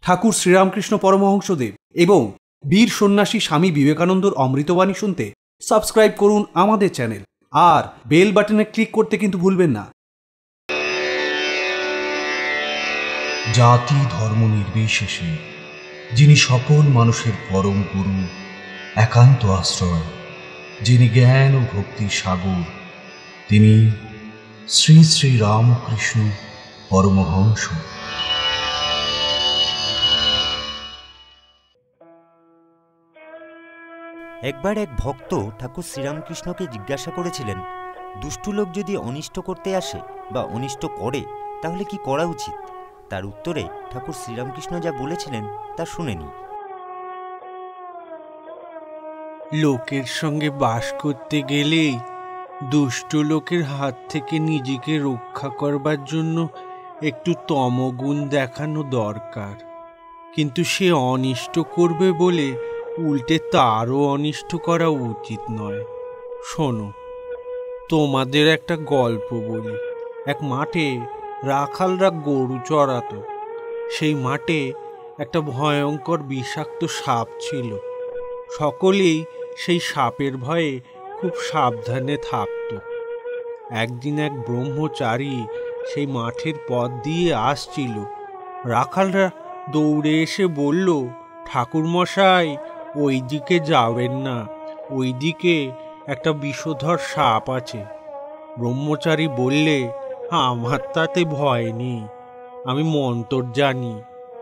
ঠাকুর শ্রীরামকৃষ্ণ পরমহংসদেব এবং বীর সন্ন্যাসী স্বামী বিবেকানন্দর অমৃতবাণী শুনতে সাবস্ক্রাইব করুন আমাদের চ্যানেল আর বেল বাটনে ক্লিক করতে কিন্তু ভুলবেন না। জাতি ধর্ম নির্বিশেষে যিনি সকল মানুষের পরম গুরু, একান্ত আশ্রয়, যিনি জ্ঞান ও ভক্তির সাগর, তিনি শ্রী শ্রী রামকৃষ্ণ পরমহংস। একবার এক ভক্ত ঠাকুর শ্রীরামকৃষ্ণকে জিজ্ঞাসা করেছিলেন, দুষ্টু লোক যদি অনিষ্ট করতে আসে বা অনিষ্ট করে তাহলে কি করা উচিত? তার উত্তরে ঠাকুর শ্রীরামকৃষ্ণ যা বলেছিলেন তা শুনে নি। লোকের সঙ্গে বাস করতে গেলেই দুষ্ট লোকের হাত থেকে নিজেকে রক্ষা করবার জন্য একটু তমগুণ দেখানো দরকার, কিন্তু সে অনিষ্ট করবে বলে উল্টে তারও অনিষ্ট করা উচিত নয়। শোনো, তোমাদের একটা গল্প বলি। এক মাঠে রাখালরা গরু চড়াতো। সেই মাঠে একটা ভয়ঙ্কর বিষাক্ত সাপ ছিল। সকলেই সেই সাপের ভয়ে খুব সাবধানে থাকত। একদিন এক ব্রহ্মচারী সেই মাঠের পথ দিয়ে আসছিল। রাখালরা দৌড়ে এসে বলল, ঠাকুরমশাই, ওই দিকে যাবেন না, ওই দিকে একটা বিষধর সাপ আছে। ব্রহ্মচারী বললে, আমার তাতে ভয় নেই, আমি মন্ত্র জানি।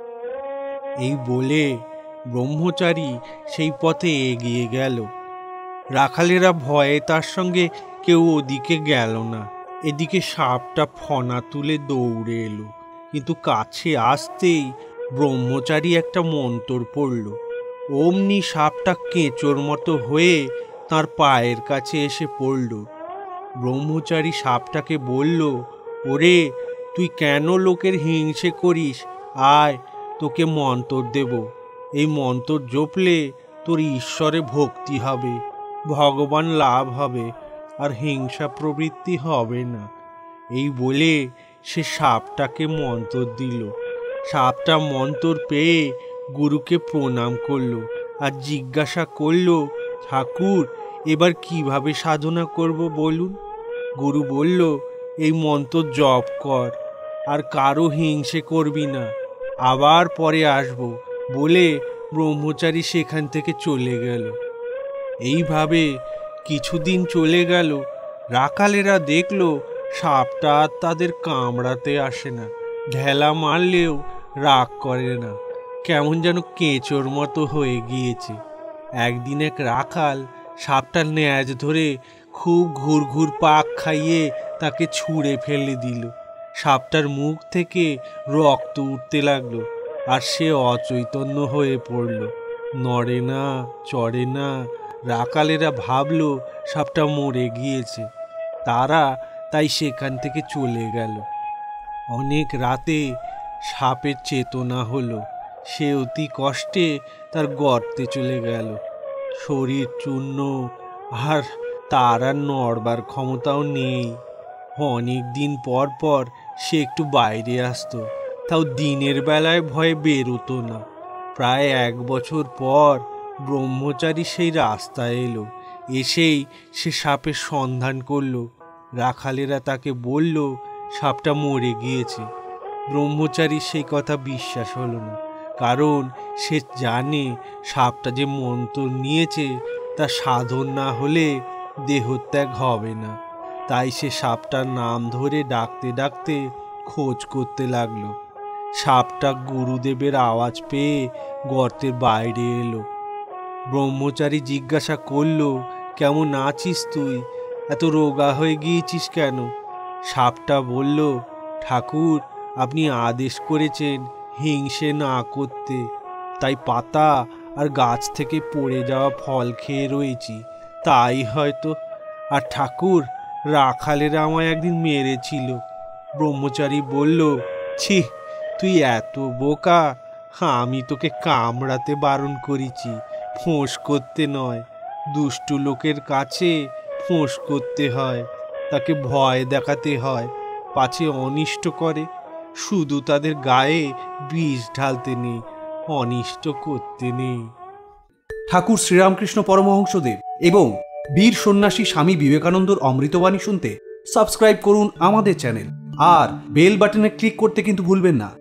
এই বলে ব্রহ্মচারী সেই পথে এগিয়ে গেল। রাখালেরা ভয়ে তার সঙ্গে কেউ ওদিকে গেল না। এদিকে সাপটা ফনা তুলে দৌড়ে এলো, কিন্তু কাছে আসতেই ব্রহ্মচারী একটা মন্ত্র পড়ল। অমনি সাপটা কেঁচোর মতো হয়ে তার পায়ের কাছে এসে পড়ল। ব্রহ্মচারী সাপটাকে বলল, ওরে, তুই কেন লোকের হিংসে করিস? আয়, তোকে মন্ত্র দেব। এই মন্ত্র জপলে তোর ঈশ্বরে ভক্তি হবে, ভগবান লাভ হবে, আর হিংসা প্রবৃত্তি হবে না। এই বলে সে সাপটাকে মন্ত্র দিল। সাপটা মন্ত্র পেয়ে গুরুকে প্রণাম করল আর জিজ্ঞাসা করল, ঠাকুর, এবার কিভাবে সাধনা করব বলুন? গুরু বলল, এই মন্ত্র জপ কর আর কারো হিংসে করবি না, আবার পরে আসবো বলে ব্রহ্মচারী সেখান থেকে চলে গেল। এইভাবে কিছুদিন চলে গেল। রাখালেরা দেখল সাপটা আর তাদের কামড়াতে আসে না, ঢেলা মারলেও রাগ করে না, কেমন যেন কেঁচোর মতো হয়ে গিয়েছে। একদিন এক রাখাল সাপটার ন্যাজ ধরে খুব ঘুর ঘুর পাক খাইয়ে তাকে ছুঁড়ে ফেলে দিল। সাপটার মুখ থেকে রক্ত উঠতে লাগলো আর সে অচৈতন্য হয়ে পড়ল, নড়ে না, চড়ে না। রাখালেরা ভাবল সাপটা মরে গিয়েছে। তারা তাই সেখান থেকে চলে গেল। অনেক রাতে সাপের চেতনা হলো। সে অতি কষ্টে তার গর্তে চলে গেল। শরীর চূর্ণ, আর তার আর নড়বার ক্ষমতাও নেই। অনেক দিন পর পর সে একটু বাইরে আসতো, তাও দিনের বেলায় ভয়ে বেরোতো না। প্রায় 1 বছর পর ব্রহ্মচারী সেই রাস্তায় এলো। এসেই সে সাপের সন্ধান করলো। রাখালেরা তাকে বলল সাপটা মরে গিয়েছে। ব্রহ্মচারীর সেই কথা বিশ্বাস হলো না, কারণ সে জানে সাপটা যে মন্ত্র নিয়েছে তা সাধন না হলে দেহত্যাগ হবে না। তাই সে সাপটার নাম ধরে ডাকতে ডাকতে খোঁজ করতে লাগলো। সাপটা গুরুদেবের আওয়াজ পেয়ে গর্তের বাইরে এলো। ব্রহ্মচারী জিজ্ঞাসা করল, কেমন আছিস তুই? এত রোগা হয়ে গিয়েছিস কেন? সাপটা বলল, ঠাকুর, আপনি আদেশ করেছেন হিংসে না করতে, তাই পাতা আর গাছ থেকে পড়ে যাওয়া ফল খেয়ে রয়েছি, তাই হয়তো। আর ঠাকুর, রাখালেরা আমায় একদিন মেরেছিল। ব্রহ্মচারী বলল, ছি, তুই এত বোকা! আমি তোকে কামড়াতে বারণ করেছি, ফোঁস করতে নয়। দুষ্টু লোকের কাছে ফোঁস করতে হয়, তাকে ভয় দেখাতে হয়, পাছে অনিষ্ট করে। শুধু তাদের গায়ে বিষ ঢালতে নেই, অনিষ্ট করতে নেই। ঠাকুর শ্রীরামকৃষ্ণ পরমহংসদেব এবং বীর সন্ন্যাসী স্বামী বিবেকানন্দর অমৃতবাণী শুনতে সাবস্ক্রাইব করুন আমাদের চ্যানেল, আর বেল বাটনে ক্লিক করতে কিন্তু ভুলবেন না।